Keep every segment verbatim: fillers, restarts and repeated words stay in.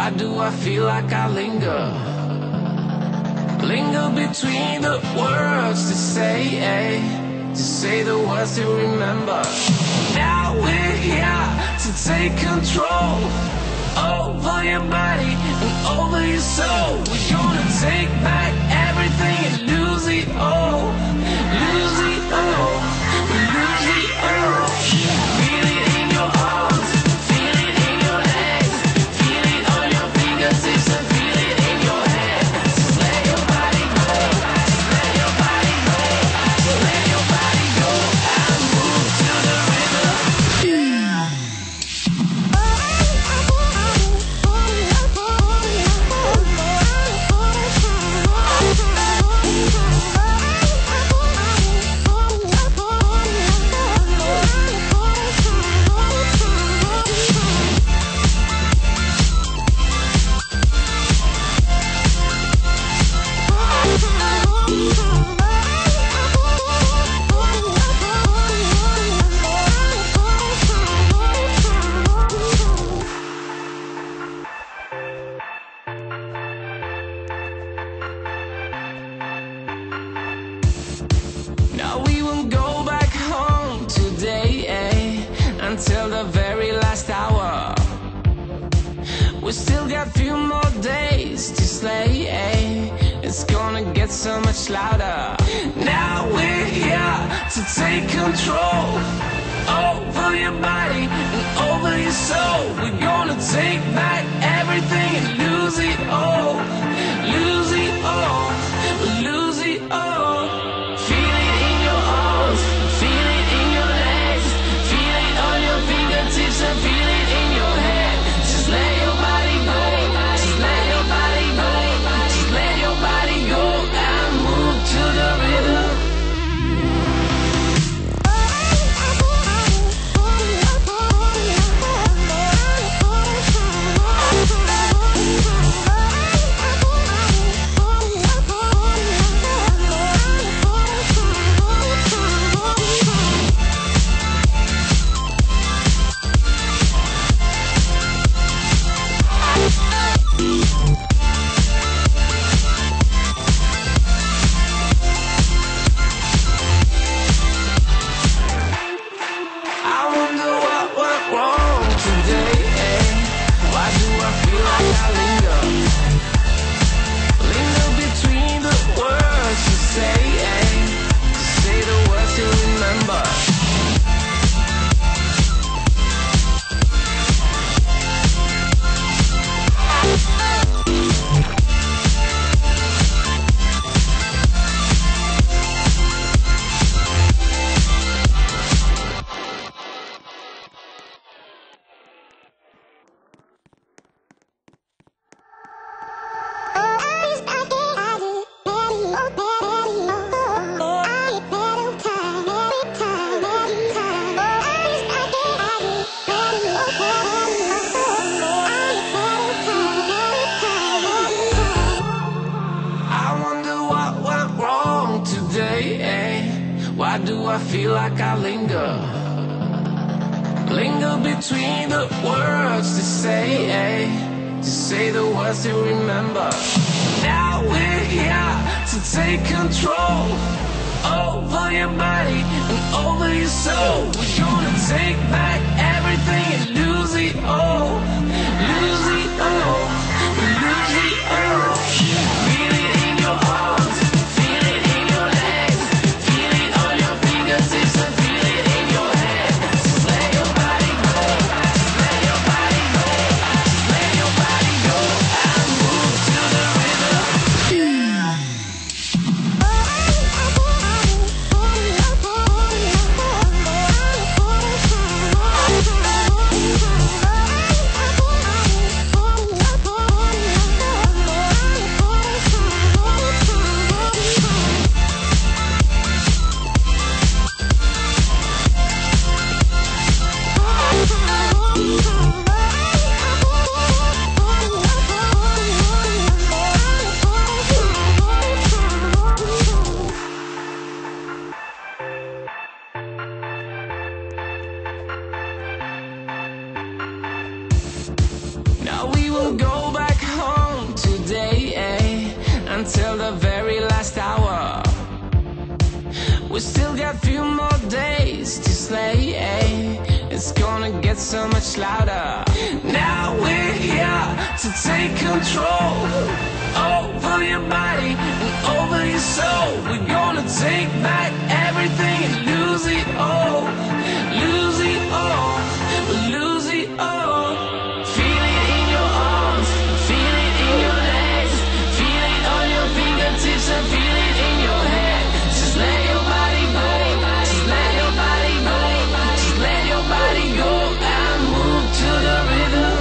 Why do I feel like I linger? Linger between the words to say, to say the words to remember. Now we're here to take control over your body and over your soul. We're gonna take back everything and lose it all. Lose it all. Lose it all. Feel it in your arms. Feel it in your legs. Feel it on your fingertips and feel it in your head. Just let your body go. Just let your body go. Just let your body go and move to the rhythm. Yeah. Now we won't go back home today, eh, until the very last hour. We still got a few more days to slay, eh, it's gonna get so much louder. Now we're here to take control over your body and over your soul. We're gonna take back everything and lose it all. Lose it all. Lose it all. Feel it in your arms. Feel it in your legs. Feel it on your fingertips and feel it in your head. Just let your body go. Just let your body go. Just let your body go and move to the rhythm. I wonder what went wrong today, eh? Why do I feel like I linger? Linger between the words to say, eh? To say the words to remember. I wonder what went wrong today, eh? Why do I feel like I linger? Linger between the words to say, eh? To say the words to remember. Now we're here to take control over your body and over your soul. We're gonna take back everything and lose it all. Lose it all. Lose it all. Feel it in your arms. Feel it in your legs. Feel it on your fingertips and feel it in your head. Just let your body go. Just let your body go. Just let your body go and move to the rhythm. Yeah. Now we will go back We still got few more days to slay. It's gonna get so much louder. Now we're here to take control over your body and over your soul. We're gonna take back everything and lose it all. Lose it all. Lose it all. Feel it in your arms, feel it in your legs, feel it on your fingertips and feel it in your head. Just let your body go, just let your body go, just let your body go and move to the rhythm.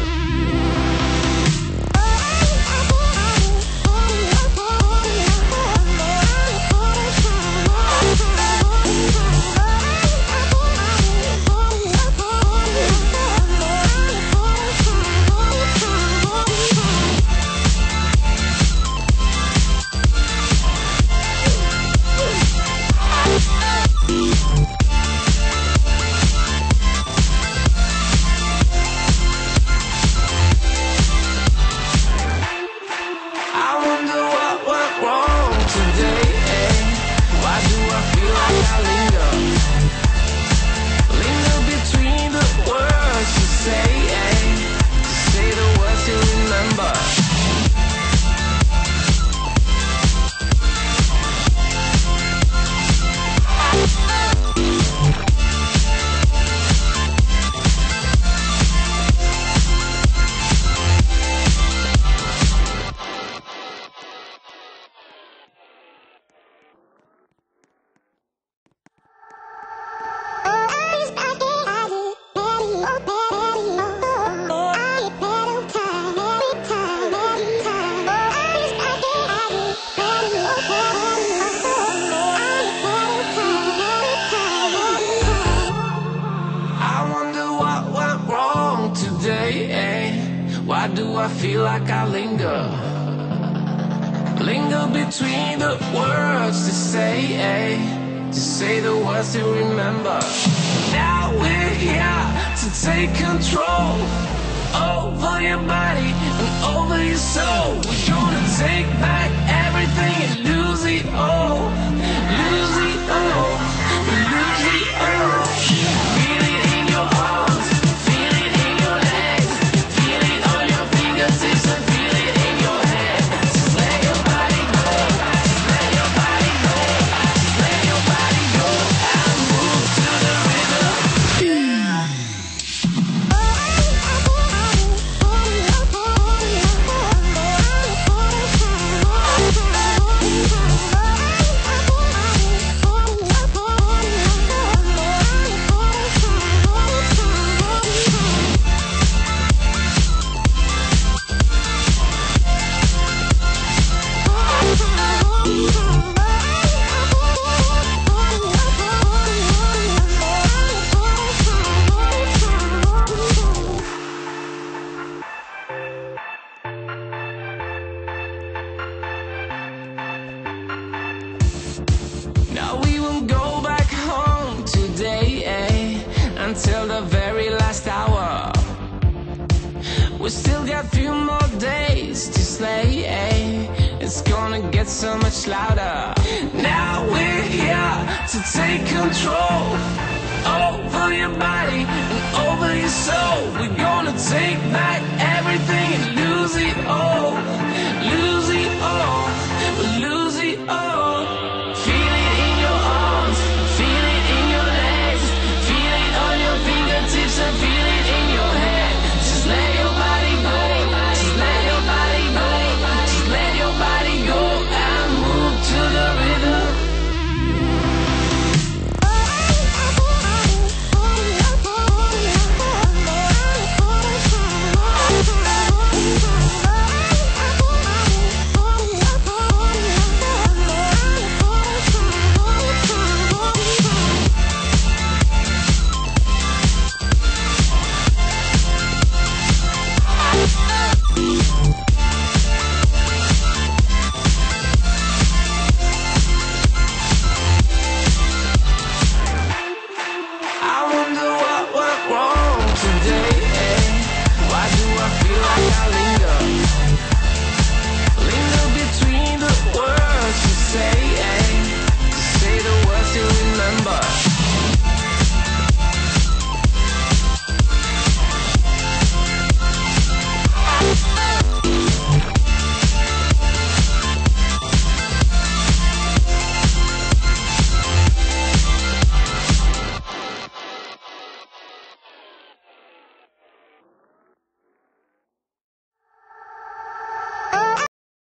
Why do I feel like I linger? Linger between the words to say, eh? To say the words to remember. Now we're here to take control over your body and over your soul. We're gonna take back everything and lose it all. Lose it all. Lose it all. Feel it in your arms, feel it in your legs, feel it on your fingertips and feel it in your head. Just let your body go, just let your body go, just let your body go and move to the rhythm. Yeah. Now we won't go back home today, eh? Until the very last hour. We still got few more days to slay, eh? It's gonna get so much louder. Now we're here to take control over your body and over your soul. We're gonna take back